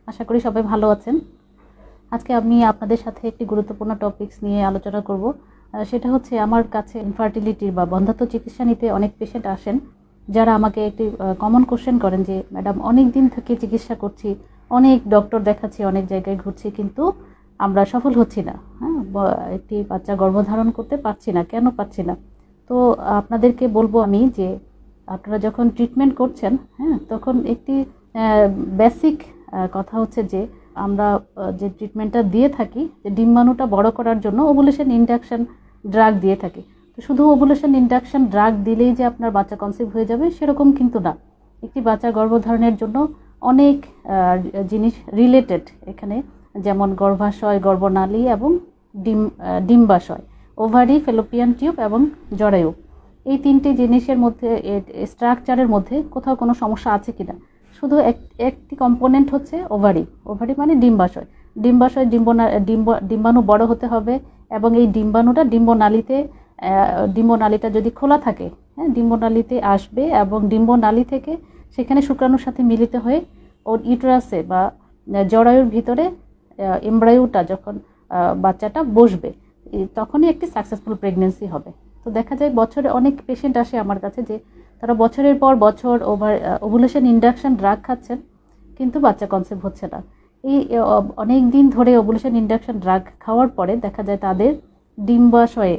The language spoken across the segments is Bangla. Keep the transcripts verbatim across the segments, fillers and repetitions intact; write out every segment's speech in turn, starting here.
আশা করি সবাই ভালো আছেন। আজকে আমি আপনাদের সাথে একটি গুরুত্বপূর্ণ টপিকস নিয়ে আলোচনা করব। সেটা হচ্ছে আমার কাছে ইনফার্টিলিটির বা বন্ধ্যাত্ব চিকিৎসা নিতে অনেক পেশেন্ট আসেন, যারা আমাকে একটি কমন কোশ্চেন করেন যে ম্যাডাম, অনেক দিন থেকে চিকিৎসা করছি, অনেক ডক্টর দেখাচ্ছি, অনেক জায়গায় ঘুরছি, কিন্তু আমরা সফল হচ্ছি না। হ্যাঁ, একটি বাচ্চা গর্ভধারণ করতে পারছি না, কেন পারছি না? তো আপনাদেরকে বলবো আমি যে আপনারা যখন ট্রিটমেন্ট করছেন, হ্যাঁ, তখন একটি বেসিক কথা হচ্ছে যে আমরা যে ট্রিটমেন্টটা দিয়ে থাকি, যে ডিম্বাণুটা বড় করার জন্য ওভুলেশন ইন্ডাকশন ড্রাগ দিয়ে থাকি। তো শুধু ওভুলেশন ইন্ডাকশন ড্রাগ দিলেই যে আপনার বাচ্চা কনসিভ হয়ে যাবে সেরকম কিন্তু না। একটি বাচ্চা গর্ভধারণের জন্য অনেক জিনিস রিলেটেড এখানে, যেমন গর্ভাশয়, গর্ভনালী এবং ডিম ডিম্বাশয়, ওভারি, ফেলোপিয়ান টিউব এবং জরায়ু। এই তিনটি জিনিসের মধ্যে স্ট্রাকচারের মধ্যে কোথাও কোনো সমস্যা আছে কিনা। শুধু একটি কম্পোনেন্ট হচ্ছে ওভারি। ওভারি মানে ডিম্বাশয়। ডিম্বাশয় ডিম্ব ডিম্ব ডিম্বাণু বড় হতে হবে, এবং এই ডিম্বাণুটা ডিম্বনালীতে ডিম্বনালীটা যদি খোলা থাকে, হ্যাঁ, ডিম্বনালীতে আসবে এবং ডিম্বনালী থেকে সেখানে শুক্রাণুর সাথে মিলিত হয়ে ওর ইউটেরাসে বা জরায়ুর ভিতরে এমব্রায়োটা যখন বাচ্চাটা বসবে, তখনই একটি সাকসেসফুল প্রেগনেন্সি হবে। তো দেখা যায় বছরে অনেক পেশেন্ট আসে আমার কাছে যে তারা বছরের পর বছর ওভার ওভুলেশন ইন্ডাকশন ড্রাগ খাচ্ছেন, কিন্তু বাচ্চা কনসিভ হচ্ছে না। এই অনেক দিন ধরে ওভুলেশন ইন্ডাকশন ড্রাগ খাওয়ার পরে দেখা যায় তাদের ডিম্বাশয়ে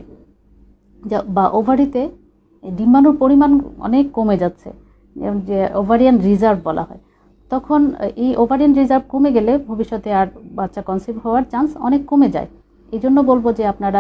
বা ওভারিতে ডিম্বাণুর পরিমাণ অনেক কমে যাচ্ছে, যে ওভারিয়ান রিজার্ভ বলা হয়। তখন এই ওভারিয়ান রিজার্ভ কমে গেলে ভবিষ্যতে আর বাচ্চা কনসিভ হওয়ার চান্স অনেক কমে যায়। এই জন্য বলবো যে আপনারা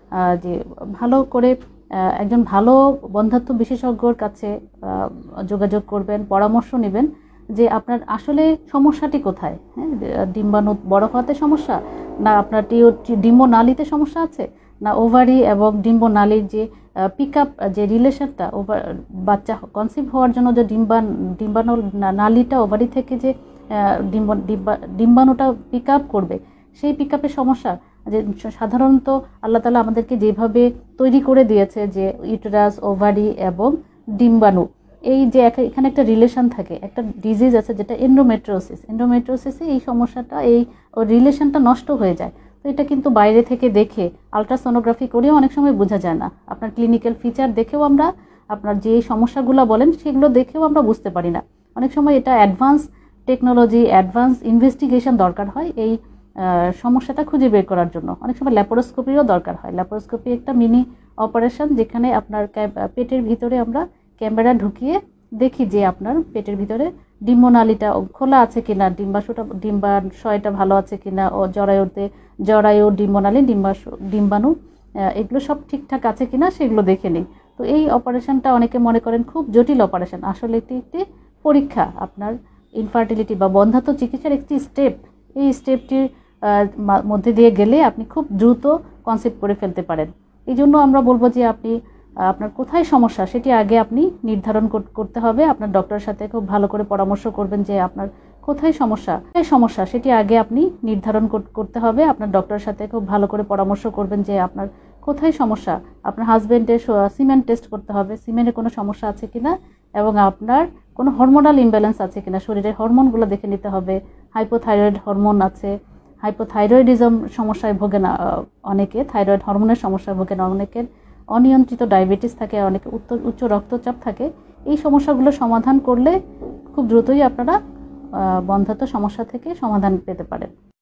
যে ভালো করে একজন ভালো বন্ধ্যাত্ব বিশেষজ্ঞর কাছে যোগাযোগ করবেন, পরামর্শ নেবেন যে আপনার আসলে সমস্যাটি কোথায়। হ্যাঁ, ডিম্বাণু বড় হওয়াতে সমস্যা, না আপনার টিও ডিম্বনালীতে সমস্যা আছে, না ওভারি এবং ডিম্বনালীর যে পিক আপ যে রিলেশনটা, ওভার বাচ্চা কনসিভ হওয়ার জন্য যে ডিম্বা ডিম্বাণু নালীটা ওভারি থেকে যে ডিম্ব ডিম্বাণুটা পিক আপ করবে, সেই পিক আপের সমস্যা। যে সাধারণত আল্লাহ তাআলা আমাদেরকে যেভাবে তৈরি করে দিয়েছে, যে ইউটেরাস, ওভারি এবং ডিম্বাণু, এই যে এখানে একটা রিলেশন থাকে, একটা ডিজিজ আছে যেটা এন্ডোমেট্রিওসিস। এন্ডোমেট্রিওসিসে এই সমস্যাটা, এই রিলেশনটা নষ্ট হয়ে যায়। তো এটা কিন্তু বাইরে থেকে দেখে আলট্রাসোনোগ্রাফি করেও অনেক সময় বোঝা যায় না। আপনার ক্লিনিক্যাল ফিচার দেখেও আমরা, আপনার যে সমস্যাগুলো বলেন সেগুলো দেখেও আমরা বুঝতে পারি না। অনেক সময় এটা অ্যাডভান্স টেকনোলজি, অ্যাডভান্স ইনভেস্টিগেশন দরকার হয় এই সমস্যাটা খুঁজে বের করার জন্য। অনেক সময় ল্যাপারোস্কোপিও দরকার হয়। ল্যাপারোস্কোপি একটা মিনি অপারেশন, যেখানে আপনার পেটের ভিতরে আমরা ক্যামেরা ঢুকিয়ে দেখি যে আপনার পেটের ভিতরে ডিম্বনালীটা খোলা আছে কিনা, ডিম্বাশয়টা ডিম্বাশয়টা ভালো আছে কিনা, ও জরায়ুতে জরায়ু, ডিম্বনালী, ডিম্বাশ ডিম্বাণু এগুলো সব ঠিকঠাক আছে কিনা সেগুলো দেখে নিই। তো এই অপারেশনটা অনেকে মনে করেন খুব জটিল অপারেশন, আসলে এটি একটি পরীক্ষা। আপনার ইনফার্টিলিটি বা বন্ধ্যাত্ব চিকিৎসার একটি স্টেপ। এই স্টেপটির মধ্যে দিয়ে গেলে আপনি খুব দ্রুত কনসিভ করে ফেলতে পারেন। এই জন্য আমরা বলবো যে আপনি আপনার কোথায় সমস্যা সেটি আগে আপনি নির্ধারণ করতে হবে। আপনার ডক্টরের সাথে খুব ভালো করে পরামর্শ করবেন যে আপনার কোথায় সমস্যা কোথায় সমস্যা সেটি আগে আপনি নির্ধারণ করতে হবে। আপনার ডক্টরের সাথে খুব ভালো করে পরামর্শ করবেন যে আপনার কোথায় সমস্যা। আপনার হাজব্যান্ডের সিমেন টেস্ট করতে হবে, সিমেনে কোনো সমস্যা আছে কিনা, এবং আপনার কোনো হরমোনাল ইমব্যালেন্স আছে কিনা, শরীরের হরমোনগুলো দেখে নিতে হবে। হাইপোথাইরয়েড হরমোন আছে, হাইপোথাইরয়েডিজম সমস্যায় ভোগে না অনেকে, থাইরয়েড হরমোনের সমস্যায় ভোগে না অনেকের, অনিয়ন্ত্রিত ডায়াবেটিস থাকে, অনেকে উচ্চ রক্তচাপ থাকে। এই সমস্যাগুলো সমাধান করলে খুব দ্রুতই আপনারা বন্ধ্যাত্ব সমস্যা থেকে সমাধান পেতে পারেন।